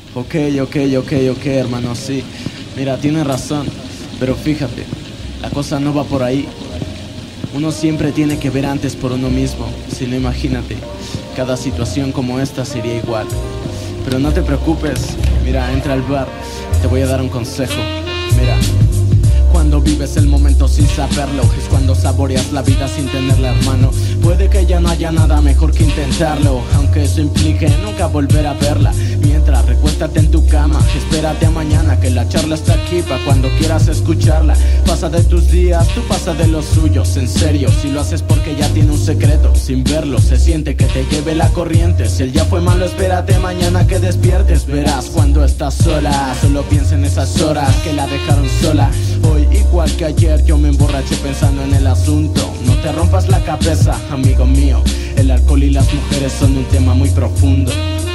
Ok, hermano, sí. Mira, tienes razón, pero fíjate, la cosa no va por ahí. Uno siempre tiene que ver antes por uno mismo. Si no, imagínate, cada situación como esta sería igual. Pero no te preocupes, mira, entra al bar, te voy a dar un consejo. Mira, cuando vives el momento sin saberlo, es cuando saboreas la vida sin tenerla, hermano. Puede que ya no haya nada mejor que intentarlo, aunque eso implique nunca volver a verla. Mientras, recuéstate en tu cama, espérate a mañana, que la charla está aquí pa' cuando quieras escucharla. Pasa de tus días, tú pasa de los suyos. En serio, si lo haces porque ya tiene un secreto, sin verlo se siente que te lleve la corriente. Si el ya fue malo, espérate mañana que despiertes. Verás cuando estás sola, solo piensa en esas horas que la dejaron sola. Hoy igual que ayer yo me emborraché pensando en el asunto. No te rompas la cabeza, amigo mío, el alcohol y las mujeres son un tema muy profundo.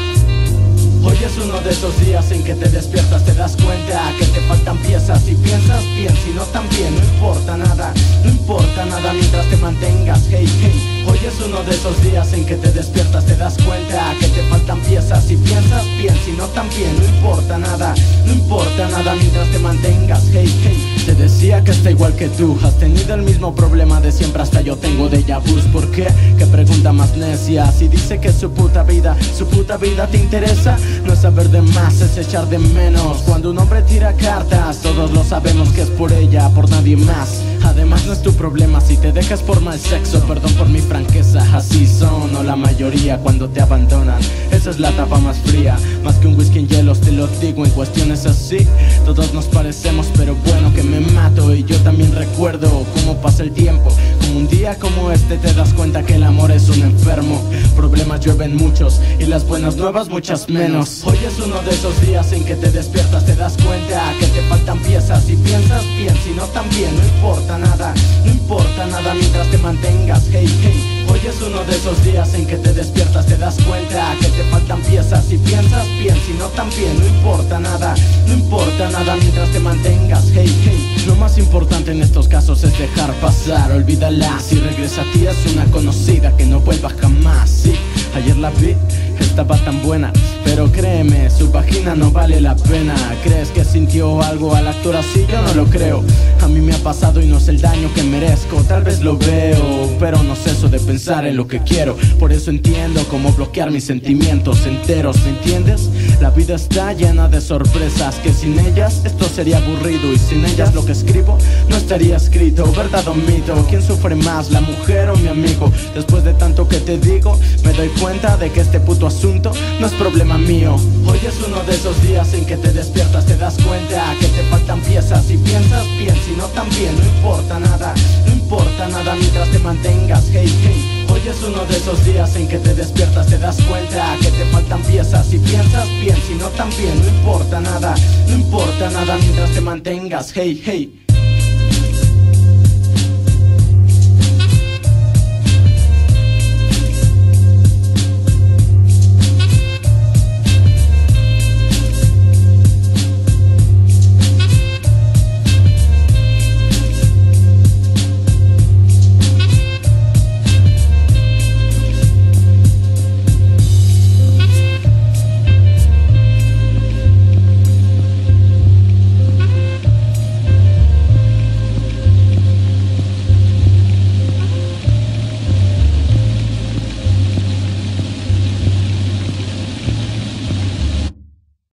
Hoy es uno de esos días en que te despiertas, te das cuenta que te faltan piezas y piensas bien, si no también, no importa nada, no importa nada mientras te mantengas, hey, hey. Hoy es uno de esos días en que te despiertas, te das cuenta que te faltan piezas y piensas bien, si no también, no importa nada, no importa nada mientras te mantengas, hey, hey. Te decía que está igual que tú, has tenido el mismo problema de siempre, hasta yo tengo déjà vus. ¿Por qué? ¿Qué pregunta más necia? Si dice que su puta vida te interesa. No es saber de más, es echar de menos. Cuando un hombre tira cartas, todos lo sabemos que es por ella, por nadie más. Además no es tu problema si te dejas por mal sexo. Perdón por mi franqueza, así son, o la mayoría cuando te abandonan. Esa es la etapa más fría, más que un whisky en hielos, te lo digo en cuestiones así. Todos nos parecemos, pero bueno que me mato. Y yo también recuerdo cómo pasa el tiempo. Como un día como este te das cuenta que el amor es un enfermo. Problemas llueven muchos y las buenas nuevas muchas menos. Hoy es uno de esos días en que te despiertas, te das cuenta que te faltan piezas y piensas bien, si no también, no importa nada, no importa nada mientras te mantengas, hey, hey. Hoy es uno de esos días en que te despiertas, te das cuenta que te faltan piezas y piensas bien, si no también, no importa nada, no importa nada mientras te mantengas, hey, hey. Lo más importante en estos casos es dejar pasar, olvídala, si regresa a ti es una conocida que no vuelva jamás, sí. Ayer la vi, estaba tan buena, pero créeme, su vagina no vale la pena. ¿Crees que sintió algo al actuar así? Yo no lo creo. A mí me ha pasado y no es el daño que merezco. Tal vez lo veo, pero no ceso de pensar en lo que quiero. Por eso entiendo cómo bloquear mis sentimientos enteros, ¿me entiendes? La vida está llena de sorpresas que sin ellas esto sería aburrido. Y sin ellas lo que escribo no estaría escrito, ¿verdad o mito? ¿Quién sufre más, la mujer o mi amigo? Después de tanto que te digo, me doy cuenta de que este puto asunto no es problema mío. Hoy es uno de esos días en que te despiertas, te das cuenta que te faltan piezas y piensas bien, si no también, no importa nada, no importa nada mientras te mantengas, hey, hey. Hoy es uno de esos días en que te despiertas, te das cuenta que te faltan piezas y piensas bien, si no también, no importa nada, no importa nada mientras te mantengas, hey, hey.